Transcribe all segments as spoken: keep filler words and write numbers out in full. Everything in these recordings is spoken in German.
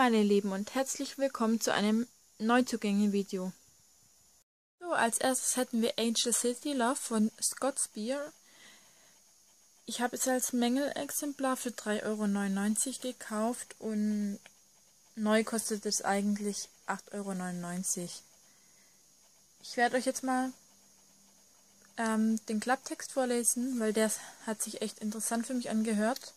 meine Lieben und herzlich willkommen zu einem Neuzugänge-Video. So, als erstes hätten wir Angel City Love von Scott Speer. Ich habe es als Mängelexemplar für drei Euro neunundneunzig gekauft und neu kostet es eigentlich acht Euro neunundneunzig. Ich werde euch jetzt mal ähm, den Klapptext vorlesen, weil der hat sich echt interessant für mich angehört.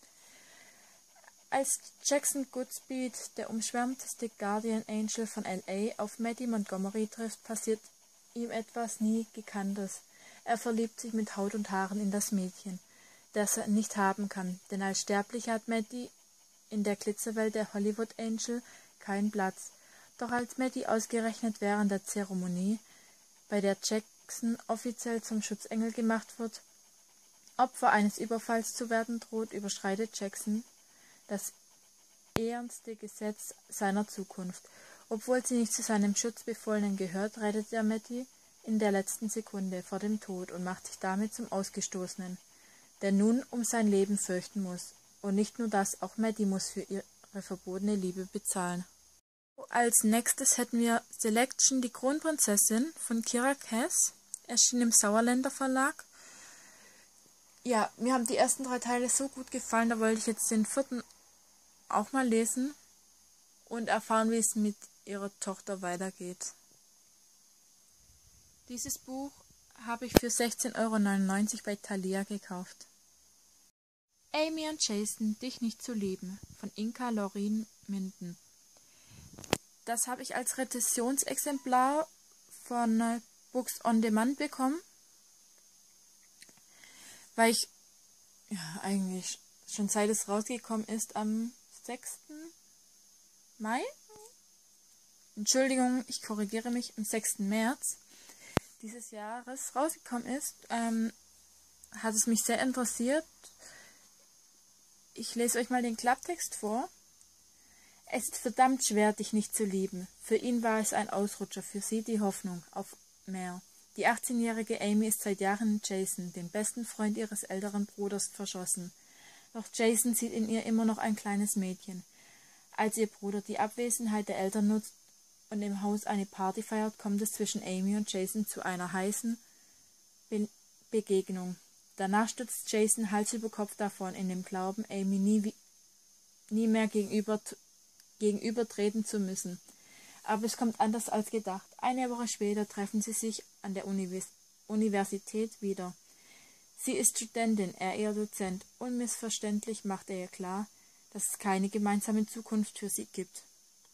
Als Jackson Goodspeed, der umschwärmteste Guardian Angel von L A, auf Maddie Montgomery trifft, passiert ihm etwas nie Gekanntes. Er verliebt sich mit Haut und Haaren in das Mädchen, das er nicht haben kann, denn als Sterblicher hat Maddie in der Glitzerwelt der Hollywood Angel keinen Platz. Doch als Maddie ausgerechnet während der Zeremonie, bei der Jackson offiziell zum Schutzengel gemacht wird, Opfer eines Überfalls zu werden droht, überschreitet Jackson das ehrenste Gesetz seiner Zukunft. Obwohl sie nicht zu seinem Schutzbefohlenen gehört, rettet er Maddie in der letzten Sekunde vor dem Tod und macht sich damit zum Ausgestoßenen, der nun um sein Leben fürchten muss. Und nicht nur das, auch Maddie muss für ihre verbotene Liebe bezahlen. Als nächstes hätten wir Selection, die Kronprinzessin von Kira Cass, erschien im Sauerländer Verlag. Ja, mir haben die ersten drei Teile so gut gefallen, da wollte ich jetzt den vierten auch mal lesen und erfahren, wie es mit ihrer Tochter weitergeht. Dieses Buch habe ich für sechzehn Euro neunundneunzig bei Thalia gekauft. Amy und Jason, dich nicht zu lieben, von Inka Lorin Minden. Das habe ich als Rezensionsexemplar von Books on Demand bekommen, weil ich ja eigentlich schon seit es rausgekommen ist am sechsten Mai, Entschuldigung, ich korrigiere mich, am sechsten März dieses Jahres rausgekommen ist, ähm, hat es mich sehr interessiert. Ich lese euch mal den Klapptext vor. Es ist verdammt schwer, dich nicht zu lieben. Für ihn war es ein Ausrutscher, für sie die Hoffnung auf mehr. Die achtzehnjährige Amy ist seit Jahren in Jason, den besten Freund ihres älteren Bruders, verschossen. Doch Jason sieht in ihr immer noch ein kleines Mädchen. Als ihr Bruder die Abwesenheit der Eltern nutzt und im Haus eine Party feiert, kommt es zwischen Amy und Jason zu einer heißen Be- Begegnung. Danach stürzt Jason Hals über Kopf davon, in dem Glauben, Amy nie, nie mehr gegenüber, gegenübertreten zu müssen. Aber es kommt anders als gedacht. Eine Woche später treffen sie sich an der Univers- Universität wieder. Sie ist Studentin, er eher Dozent. Unmissverständlich macht er ihr klar, dass es keine gemeinsame Zukunft für sie gibt.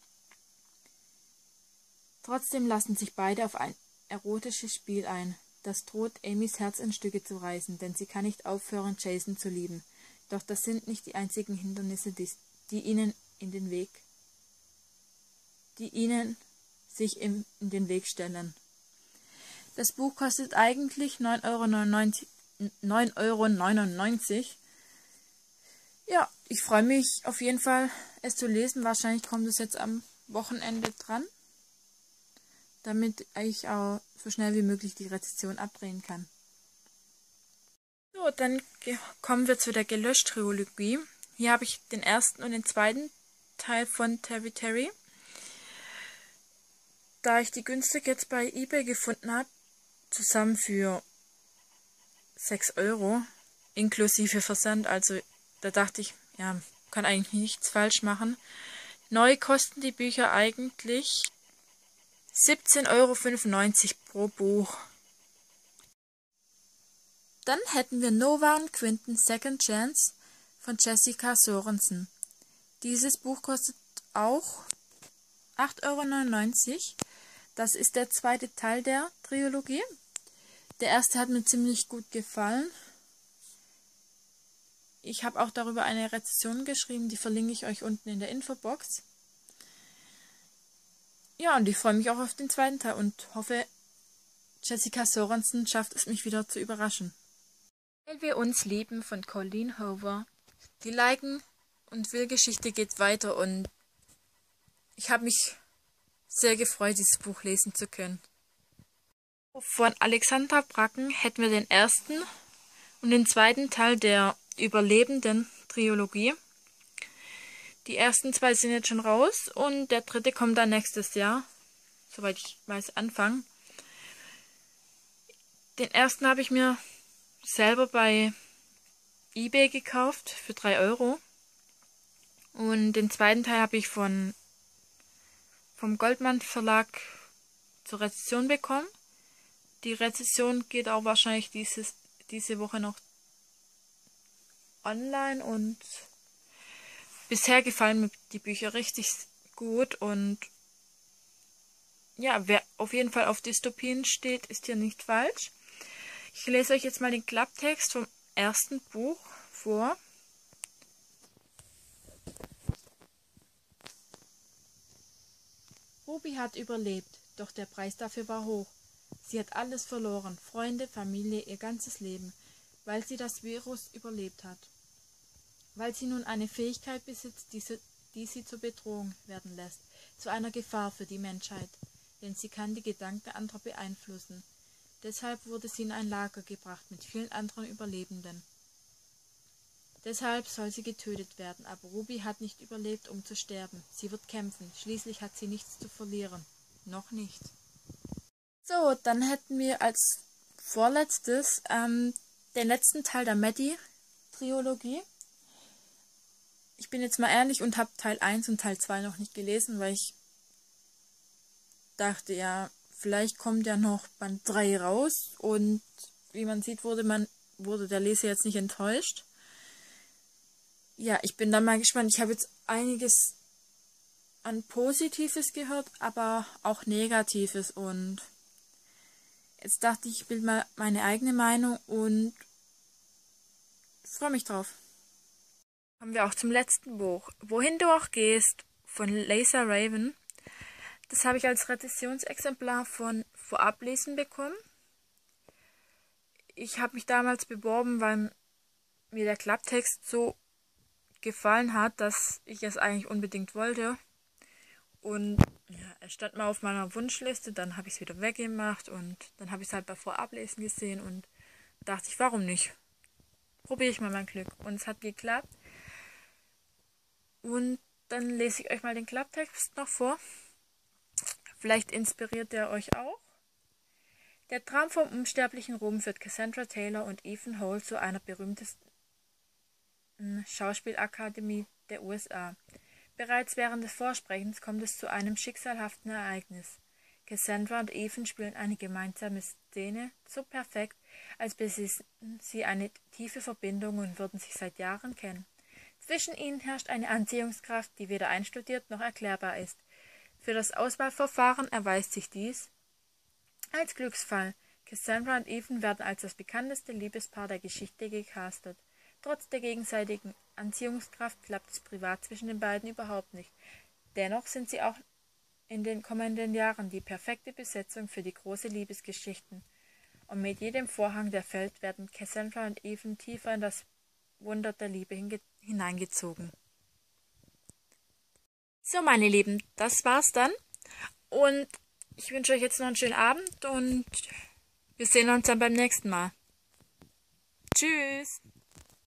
Trotzdem lassen sich beide auf ein erotisches Spiel ein, das droht, Amys Herz in Stücke zu reißen, denn sie kann nicht aufhören, Jason zu lieben. Doch das sind nicht die einzigen Hindernisse, die, die ihnen in den Weg, die ihnen sich im, in den Weg stellen. Das Buch kostet eigentlich neun Euro neunundneunzig. neun Euro neunundneunzig. Ja, ich freue mich auf jeden Fall, es zu lesen. Wahrscheinlich kommt es jetzt am Wochenende dran, damit ich auch so schnell wie möglich die Rezension abdrehen kann. So, dann kommen wir zu der Gelöscht-Trilogie. Hier habe ich den ersten und den zweiten Teil von Terry Terry. Da ich die günstig jetzt bei eBay gefunden habe, zusammen für sechs Euro, inklusive Versand, also da dachte ich, ja, kann eigentlich nichts falsch machen. Neu kosten die Bücher eigentlich siebzehn Euro fünfundneunzig pro Buch. Dann hätten wir Nova und Quinten Second Chance von Jessica Sorensen. Dieses Buch kostet auch acht Euro neunundneunzig. Das ist der zweite Teil der Trilogie. Der erste hat mir ziemlich gut gefallen. Ich habe auch darüber eine Rezension geschrieben, die verlinke ich euch unten in der Infobox. Ja, und ich freue mich auch auf den zweiten Teil und hoffe, Jessica Sorensen schafft es, mich wieder zu überraschen. Weil wir uns lieben von Colleen Hoover. Die Liken- und Will-Geschichte geht weiter und ich habe mich sehr gefreut, dieses Buch lesen zu können. Von Alexandra Bracken hätten wir den ersten und den zweiten Teil der Überlebenden Trilogie. Die ersten zwei sind jetzt schon raus und der dritte kommt dann nächstes Jahr, soweit ich weiß, Anfang. Den ersten habe ich mir selber bei eBay gekauft für drei Euro. Und den zweiten Teil habe ich von vom Goldmann Verlag zur Rezension bekommen. Die Rezension geht auch wahrscheinlich dieses, diese Woche noch online und bisher gefallen mir die Bücher richtig gut und ja, wer auf jeden Fall auf Dystopien steht, ist hier nicht falsch. Ich lese euch jetzt mal den Klapptext vom ersten Buch vor. Ruby hat überlebt, doch der Preis dafür war hoch. Sie hat alles verloren, Freunde, Familie, ihr ganzes Leben, weil sie das Virus überlebt hat. Weil sie nun eine Fähigkeit besitzt, die sie, die sie zur Bedrohung werden lässt, zu einer Gefahr für die Menschheit, denn sie kann die Gedanken anderer beeinflussen. Deshalb wurde sie in ein Lager gebracht mit vielen anderen Überlebenden. Deshalb soll sie getötet werden, aber Ruby hat nicht überlebt, um zu sterben. Sie wird kämpfen, schließlich hat sie nichts zu verlieren. Noch nicht. So, dann hätten wir als vorletztes ähm, den letzten Teil der Maddie-Trilogie. Ich bin jetzt mal ehrlich und habe Teil eins und Teil zwei noch nicht gelesen, weil ich dachte, ja, vielleicht kommt ja noch Band drei raus und wie man sieht, wurde, man, wurde der Leser jetzt nicht enttäuscht. Ja, ich bin dann mal gespannt. Ich habe jetzt einiges an Positives gehört, aber auch Negatives und jetzt dachte ich, ich bilde mal meine eigene Meinung und freue mich drauf. Kommen wir auch zum letzten Buch. Wohin du auch gehst, von Lisa Raven. Das habe ich als Rezensionsexemplar von Vorablesen bekommen. Ich habe mich damals beworben, weil mir der Klapptext so gefallen hat, dass ich es eigentlich unbedingt wollte. Und ja, er stand mal auf meiner Wunschliste, dann habe ich es wieder weggemacht und dann habe ich es halt bei Vorablesen gesehen und dachte ich, warum nicht? Probiere ich mal mein Glück. Und es hat geklappt. Und dann lese ich euch mal den Klapptext noch vor. Vielleicht inspiriert der euch auch. Der Traum vom unsterblichen Ruhm führt Cassandra Taylor und Ethan Hole zu einer berühmtesten Schauspielakademie der U S A. Bereits während des Vorsprechens kommt es zu einem schicksalhaften Ereignis. Cassandra und Ethan spielen eine gemeinsame Szene so perfekt, als besäßen sie eine tiefe Verbindung und würden sich seit Jahren kennen. Zwischen ihnen herrscht eine Anziehungskraft, die weder einstudiert noch erklärbar ist. Für das Auswahlverfahren erweist sich dies als Glücksfall. Cassandra und Ethan werden als das bekannteste Liebespaar der Geschichte gecastet. Trotz der gegenseitigen Anziehungskraft klappt es privat zwischen den beiden überhaupt nicht. Dennoch sind sie auch in den kommenden Jahren die perfekte Besetzung für die große Liebesgeschichten. Und mit jedem Vorhang, der fällt, werden Cassandra und Ethan tiefer in das Wunder der Liebe hineingezogen. So, meine Lieben, das war's dann. Und ich wünsche euch jetzt noch einen schönen Abend und wir sehen uns dann beim nächsten Mal. Tschüss!